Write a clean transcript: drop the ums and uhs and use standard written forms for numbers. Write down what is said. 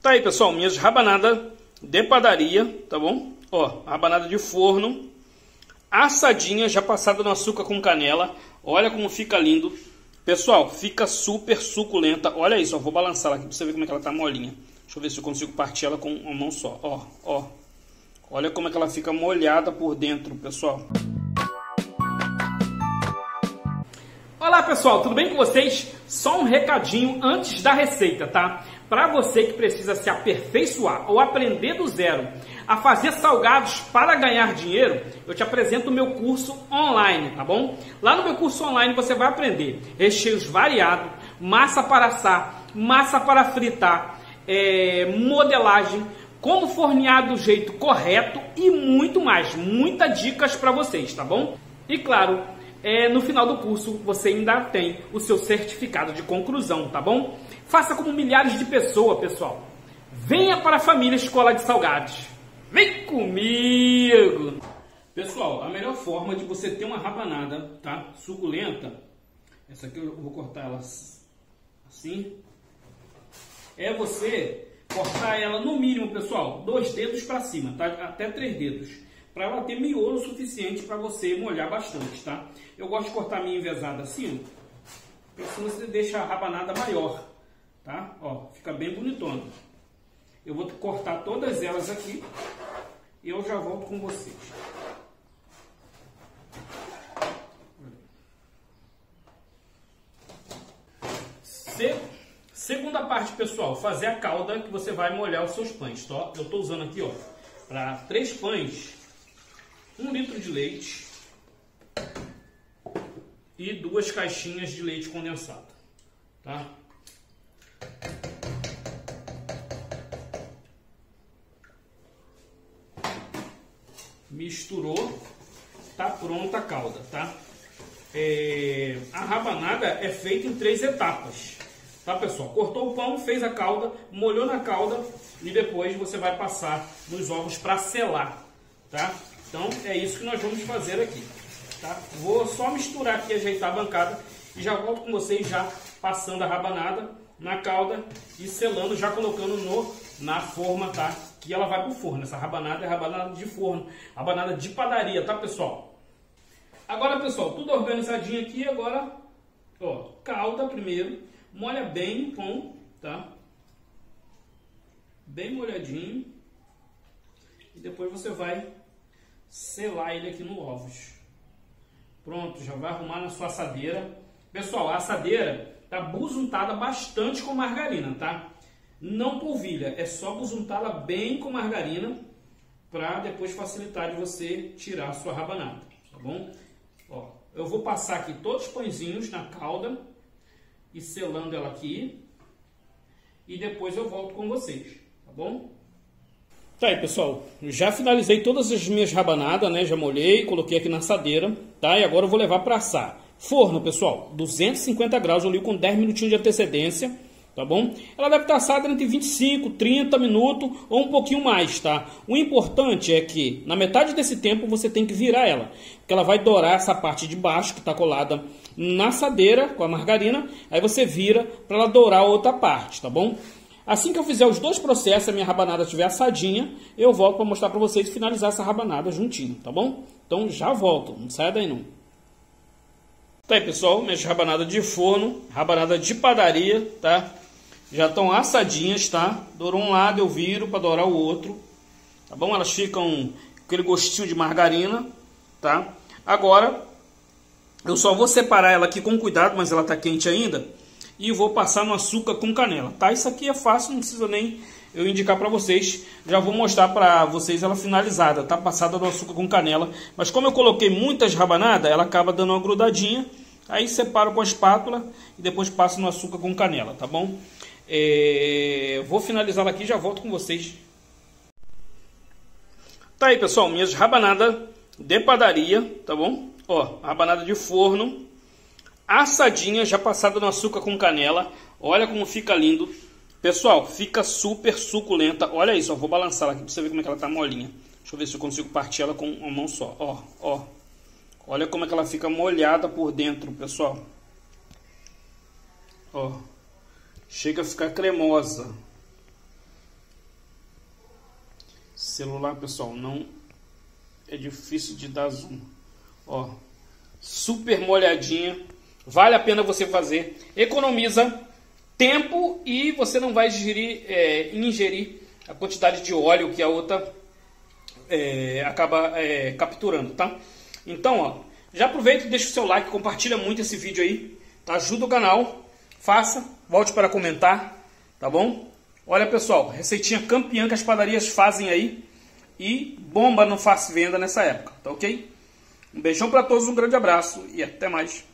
Tá aí, pessoal, minhas rabanadas de padaria, tá bom? Ó, rabanada de forno, assadinha, já passada no açúcar com canela. Olha como fica lindo. Pessoal, fica super suculenta. Olha isso, ó, vou balançar ela aqui pra você ver como é que ela tá molinha. Deixa eu ver se eu consigo partir ela com uma mão só. Ó, ó. Olha como é que ela fica molhada por dentro, pessoal. Olá, pessoal, tudo bem com vocês? Só um recadinho antes da receita, tá? Para você que precisa se aperfeiçoar ou aprender do zero a fazer salgados para ganhar dinheiro, eu te apresento o meu curso online, tá bom? Lá no meu curso online você vai aprender recheios variados, massa para assar, massa para fritar, modelagem, como fornear do jeito correto e muito mais. Muitas dicas para vocês, tá bom? E claro, no final do curso você ainda tem o seu certificado de conclusão, tá bom? Faça como milhares de pessoas, pessoal. Venha para a família Escola de Salgados. Vem comigo! Pessoal, a melhor forma de você ter uma rabanada, tá? Suculenta, essa aqui eu vou cortar ela assim, é você cortar ela no mínimo, pessoal, 2 dedos para cima, tá? Até 3 dedos. Para ela ter miolo suficiente para você molhar bastante, tá? Eu gosto de cortar a minha envezada assim, porque senão você deixa a rabanada maior, tá? Ó, fica bem bonitona. Eu vou cortar todas elas aqui e eu já volto com vocês. Segunda parte, pessoal, fazer a calda que você vai molhar os seus pães, tá? Eu estou usando aqui, ó, para 3 pães, 1 litro de leite e 2 caixinhas de leite condensado, tá? Misturou, tá pronta a calda, tá? A rabanada é feita em 3 etapas, tá, pessoal? Cortou o pão, fez a calda, molhou na calda e depois você vai passar nos ovos para selar, tá? Então é isso que nós vamos fazer aqui, tá? Vou só misturar aqui, ajeitar a bancada e já volto com vocês já passando a rabanada na calda e selando, já colocando na forma, tá? Que ela vai pro forno. Essa rabanada é rabanada de forno, rabanada de padaria, tá, pessoal? Agora, pessoal, tudo organizadinho aqui. Agora, ó, calda primeiro, molha bem o pão, tá? Bem molhadinho. E depois você vai selar ele aqui no ovos. Pronto, já vai arrumar na sua assadeira. Pessoal, a assadeira tá busuntada bastante com margarina, tá? Não polvilha, é só busuntá-la bem com margarina para depois facilitar de você tirar a sua rabanada, tá bom? Ó, eu vou passar aqui todos os pãezinhos na calda e selando ela aqui e depois eu volto com vocês, tá bom? Tá aí, pessoal, já finalizei todas as minhas rabanadas, né? Já molhei, coloquei aqui na assadeira, tá? E agora eu vou levar para assar. Forno, pessoal, 250 graus, eu ligo com 10 minutinhos de antecedência, tá bom? Ela deve estar assada entre 25, 30 minutos ou um pouquinho mais, tá? O importante é que na metade desse tempo você tem que virar ela, porque ela vai dourar essa parte de baixo que está colada na assadeira com a margarina, aí você vira para ela dourar a outra parte, tá bom? Assim que eu fizer os 2 processos, a minha rabanada estiver assadinha, eu volto para mostrar para vocês e finalizar essa rabanada juntinho, tá bom? Então já volto, não sai daí não. Tá aí, pessoal, minhas rabanadas de forno, rabanada de padaria, tá? Já estão assadinhas, tá? Dourou um lado, eu viro para dourar o outro, tá bom? Elas ficam com aquele gostinho de margarina, tá? Agora, eu só vou separar ela aqui com cuidado, mas ela tá quente ainda, e vou passar no açúcar com canela, tá? Isso aqui é fácil, não precisa nem eu indicar para vocês. Já vou mostrar para vocês ela finalizada, tá? Passada no açúcar com canela, mas como eu coloquei muitas rabanadas, ela acaba dando uma grudadinha. Aí separo com a espátula e depois passo no açúcar com canela, tá bom? Vou finalizar ela aqui e já volto com vocês. Tá aí, pessoal, minhas rabanadas de padaria, tá bom? Ó, rabanada de forno, assadinha, já passada no açúcar com canela. Olha como fica lindo. Pessoal, fica super suculenta. Olha isso, ó, vou balançar ela aqui pra você ver como é que ela tá molinha. Deixa eu ver se eu consigo partir ela com uma mão só. Ó, ó. Olha como é que ela fica molhada por dentro, pessoal. Ó. Chega a ficar cremosa. celular, pessoal, não é difícil de dar zoom. Ó, super molhadinha. Vale a pena você fazer. Economiza tempo e você não vai ingerir a quantidade de óleo que a outra acaba capturando, tá? Então, ó, já aproveita e deixa o seu like, compartilha muito esse vídeo aí, tá? Ajuda o canal, faça, volte para comentar, tá bom? Olha, pessoal, receitinha campeã que as padarias fazem aí e bomba no fácil venda nessa época, tá ok? Um beijão para todos, um grande abraço e até mais.